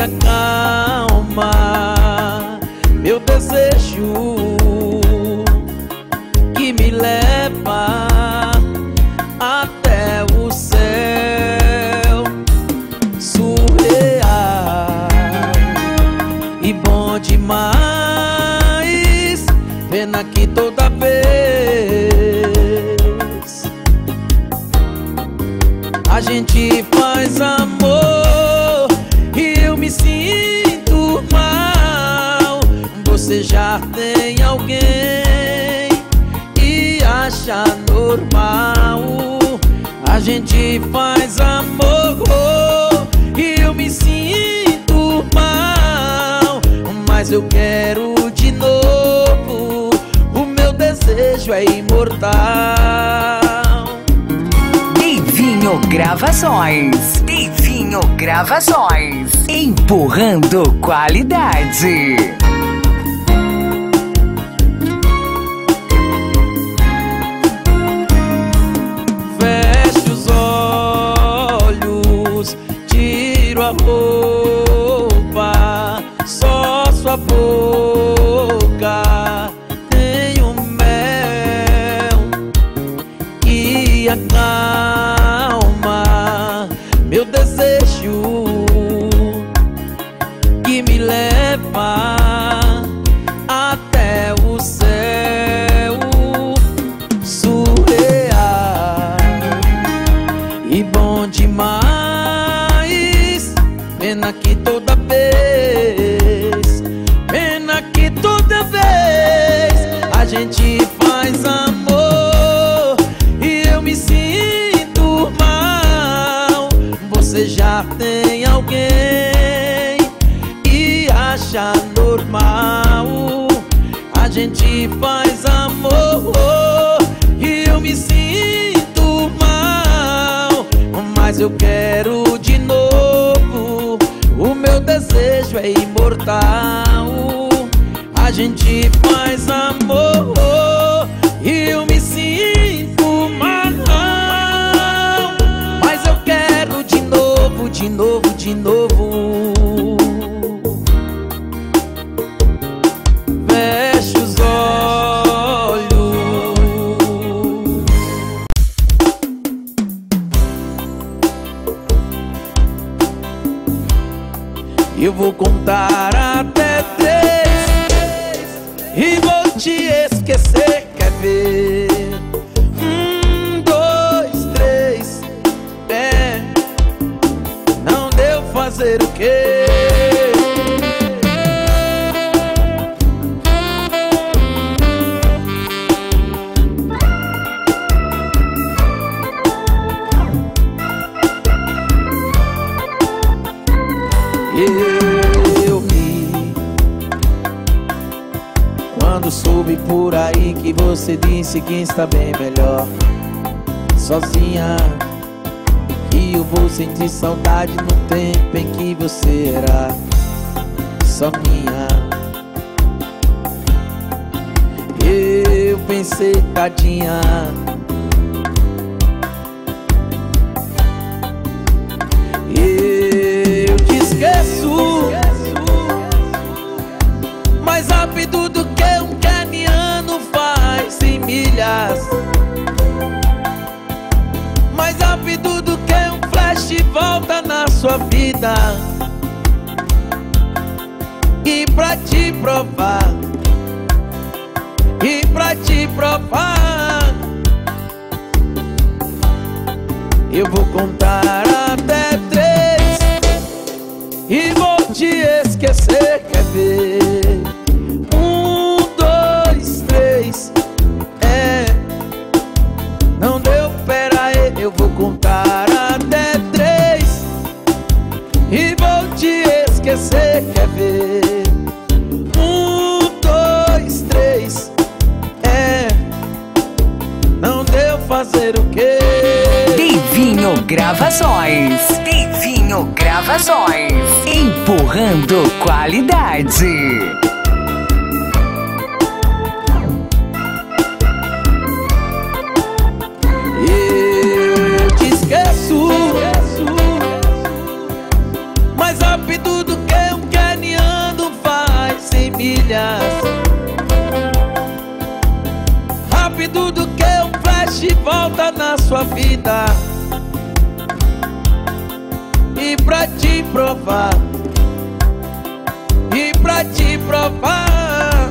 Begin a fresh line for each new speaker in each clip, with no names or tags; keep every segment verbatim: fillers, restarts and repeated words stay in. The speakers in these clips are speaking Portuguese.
acalma meu desejo, que me leva até o céu. Surreal e bom demais, pena que toda vez a gente faz amor e eu me sinto mal. Você já tem alguém e acha normal. A gente faz amor e eu me sinto mal, mas eu quero de novo. O meu desejo é imortal.
Divinho Gravações. Divinho Gravações. Empurrando qualidade.
Feche os olhos, tiro a roupa, só sua boca tem um mel que acalma meu desejo, que me leva até o céu. Surreal e bom demais, pena que toda vez, pena que toda vez a gente faz amor e eu me sinto mal. Você já tem alguém e acha normal. A gente faz amor e eu me sinto mal, mas eu quero de novo. O meu desejo é imortal. A gente faz amor e eu me sinto mal, mas eu quero de novo, de novo, de novo. Feche os olhos. Eu vou contar até três e vou te esquecer, quer ver? Um, dois, três. É, não deu fazer o quê? Eu vi quando soube por aí que você disse que está bem melhor sozinha, e eu vou sentir saudade no tempo em que você era só minha. Eu pensei, tadinha, eu te esqueço mais rápido do que um caniano faz em milhas, mais rápido do que um flash volta na sua vida. E pra te provar, e pra te provar, eu vou contar até três e vou te esquecer, quer ver? Um, dois, três. É, não deu, pera aí, eu vou contar até três e vou te esquecer, quer ver? Um, dois, três. É, não deu fazer o quê?
Divinho Gravações. Divinho Gravações. Empurrando qualidade.
Eu te esqueço mais rápido do que na sua vida e pra te provar, e pra te provar,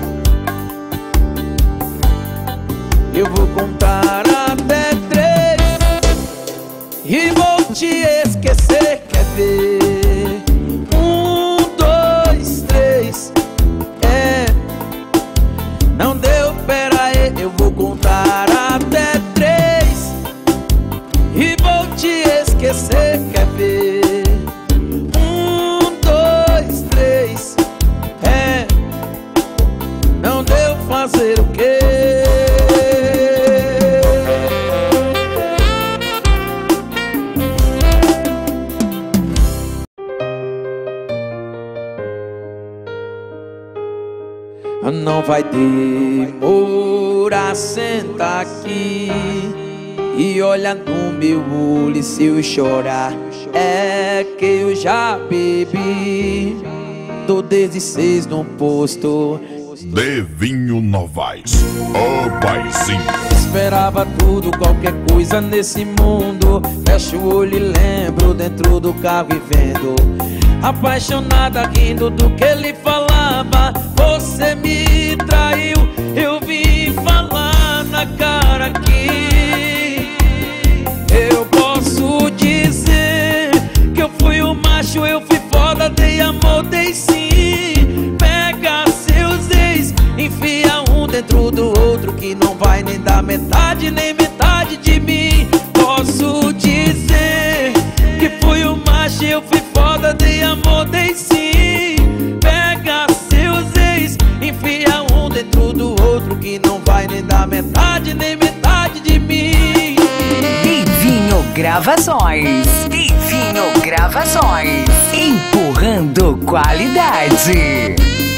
eu vou contar até três e vou te esquecer. Quer ver? Um, dois, três. É, não deu, pera aí, eu vou contar até três e vou te esquecer. Quer ver? Um, dois, três. É, não deu, fazer o quê? Não vai demorar, senta aqui e olha no meu olho. Se eu chorar é que eu já bebi. Tô desde seis no posto.
Devinho Novaes, o paizinho.
Esperava tudo, qualquer coisa nesse mundo. Fecho o olho e lembro dentro do carro e vendo, apaixonada, rindo do que ele falava. Você me traiu, eu vim falar na cara aqui. Eu posso dizer que eu fui um macho, eu fui foda, dei amor, dei sim. Pega seus ex, enfia um dentro do outro, que não vai nem dar metade, nem metade de mim. Posso dizer que fui um macho, eu fui foda, dei amor, dei sim. Pega seus ex, enfia um dentro do outro, que não vai nem dar metade, nem metade de mim.
Divinho Gravações. Divinho Gravações. Empurrando qualidade.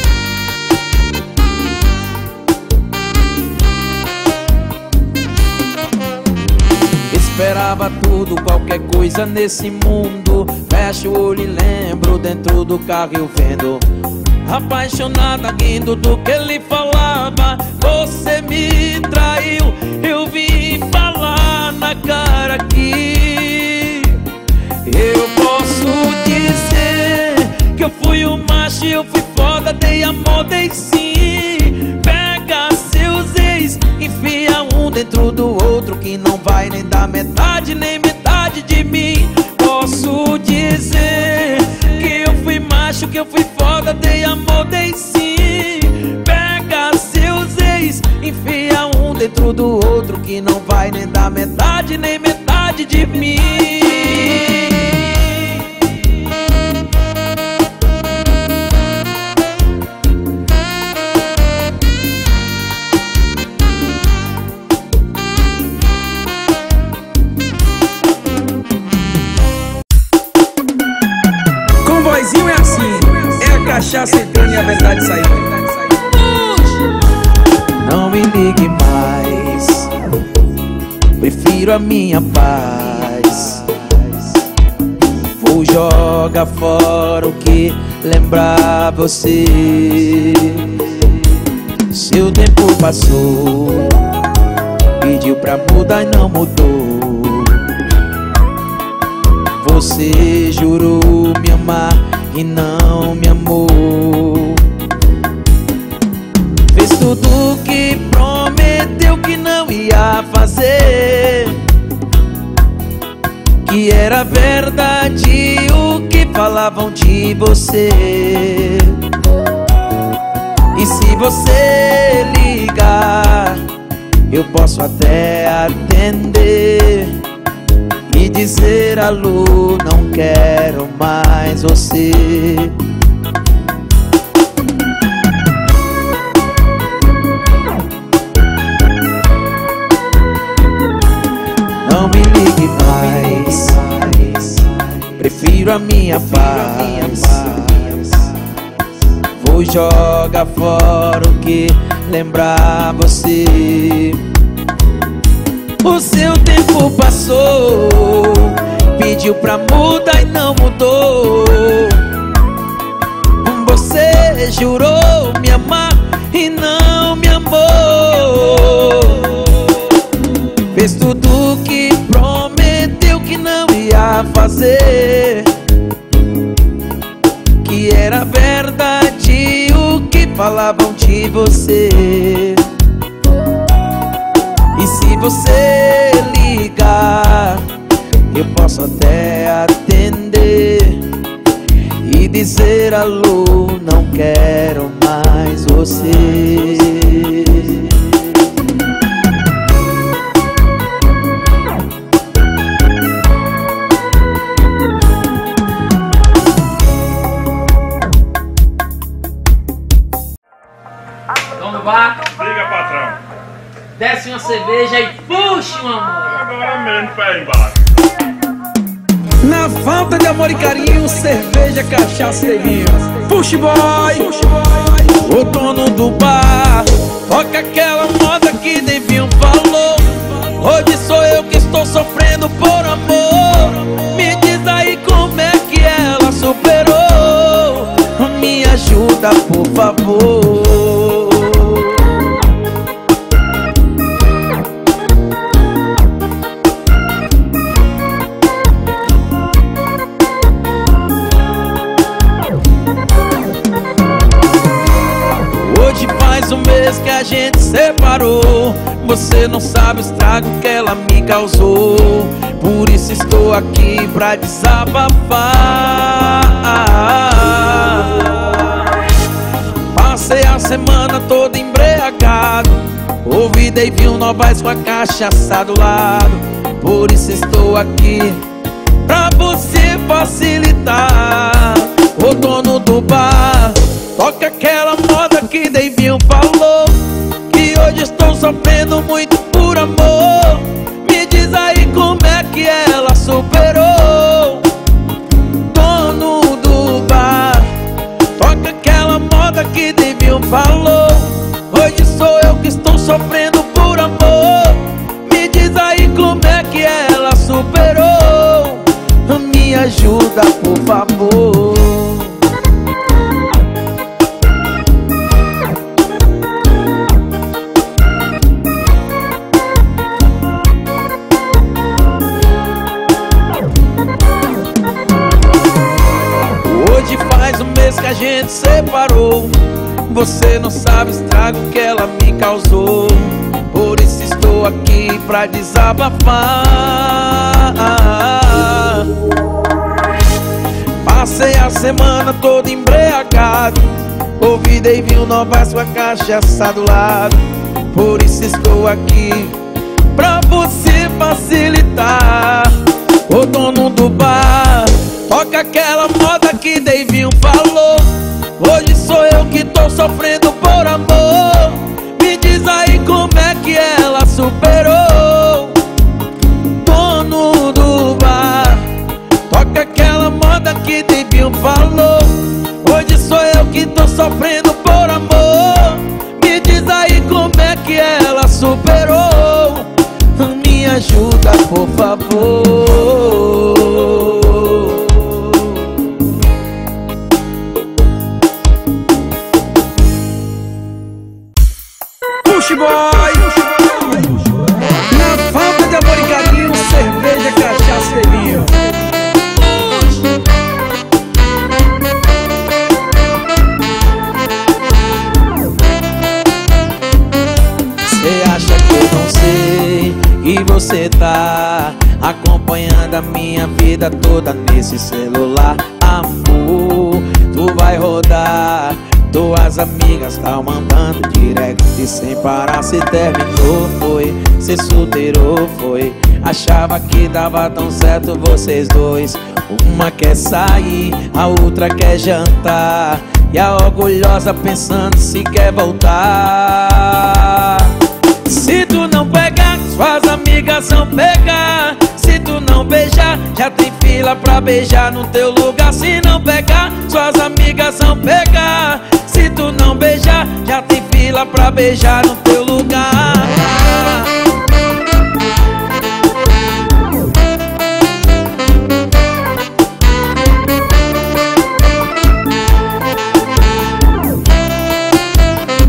Esperava tudo, qualquer coisa nesse mundo. Fecho o olho e lembro dentro do carro eu vendo, apaixonada, rindo do que ele falava. Você me traiu, eu vim falar na cara aqui. Eu posso dizer que eu fui um macho, eu fui foda, dei amor, dei sim. Pega seus ex, enfia um dentro do outro, que não vai nem dar metade, nem metade de mim. Posso dizer que eu fui macho, que eu fui foda, dei amor, dei sim. Pega seus ex, enfia um dentro do outro, que não vai nem dar metade, nem metade de mim.
É assim, é a cachaça entrando e a verdade saindo.
Não me ligue mais, prefiro a minha paz. Vou jogar fora o que lembrar você. Seu tempo passou, pediu pra mudar e não mudou. Você jurou me amar e não me amou. Fez tudo que prometeu que não ia fazer, que era verdade o que falavam de você. E se você ligar, eu posso até atender e dizer: alô, não quero mais você. Não me ligue mais, prefiro a minha paz. Vou jogar fora o que lembrar você. O seu tempo passou, pediu pra mudar e não mudou. Você jurou me amar e não me amou. Fez tudo que pra fazer, que era verdade o que falavam de você. E se você ligar, eu posso até atender e dizer alô, não quero mais você.
Vamos lá.
Diga, patrão.
Desce uma cerveja e puxa uma mão.
Agora mesmo, pé embaixo.
Na falta de amor e carinho, cerveja, cachaça e vinho. Push boy,
O dono do bar toca aquela moda que Devinho falou. Hoje sou eu que estou sofrendo por amor. Me diz aí como é que ela superou. Me ajuda, por favor. Hoje faz um mês que a gente separou. Você não sabe o estrago que ela me causou. Por isso estou aqui pra desabafar. Passei a semana toda embriagado. Ouvi Devinho Novaes com a cachaça do lado. Por isso estou aqui pra você facilitar. O dono do bar toca aquela moda que Devinho falou, que hoje estou sofrendo muito por amor. Me diz aí como é que ela superou. Dono do bar toca aquela moda que Devinho falou. Hoje sou eu que estou sofrendo por amor. Me diz aí como é que ela superou. Me ajuda, por favor. Hoje faz um mês que a gente separou. Você não sabe o estrago que ela me causou. Por isso estou aqui pra desabafar. Passei a semana toda embriagado. Ouvi Devinho Novaes com a cachaça do lado. Por isso estou aqui pra você facilitar. O dono do bar toca aquela moda que Devinho falou. Hoje sou eu que tô sofrendo por amor. Me diz aí como é que ela superou. Dono do bar toca aquela moda que Devinho falou. Hoje sou eu que tô sofrendo por amor. Me diz aí como é que ela superou. Me ajuda, por favor.
push boy. Na falta de amor e carinho, cerveja, cachaça e vinho.
Cê acha que eu não sei que você tá acompanhando a minha vida toda nesse celular? Amor, tu vai rodar. Tuas amigas tão mandando direct sem parar. Se terminou foi, se solteirou foi. Achava que dava tão certo vocês dois. Uma quer sair, a outra quer jantar. E a orgulhosa pensando se quer voltar. Se tu não pegar, suas amigas vão pegar. Se tu não beijar, já tem fila pra beijar no teu lugar. Se não pegar, suas amigas vão pegar. Se tu não beijar, já tem fila pra beijar no teu lugar.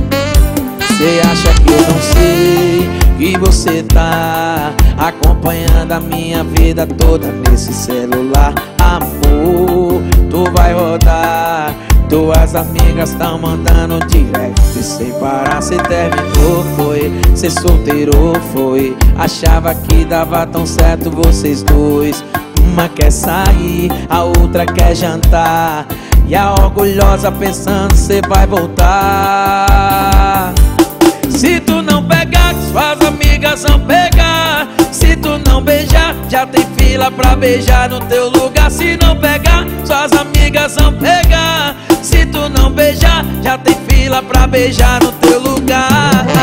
Cê acha que eu não sei que você tá acompanhando passando a minha vida toda nesse celular. Amor, tu vai rodar. Tuas amigas tão mandando direct sem parar. Cê terminou, foi? Cê solteiro, foi? Achava que dava tão certo vocês dois. Uma quer sair, a outra quer jantar, e a orgulhosa pensando cê vai voltar. Se tu não pegar, suas amigas vão pegar. Se tu não beijar, já tem fila pra beijar no teu lugar. Se não pegar, suas amigas vão pegar. Se tu não beijar, já tem fila pra beijar no teu lugar.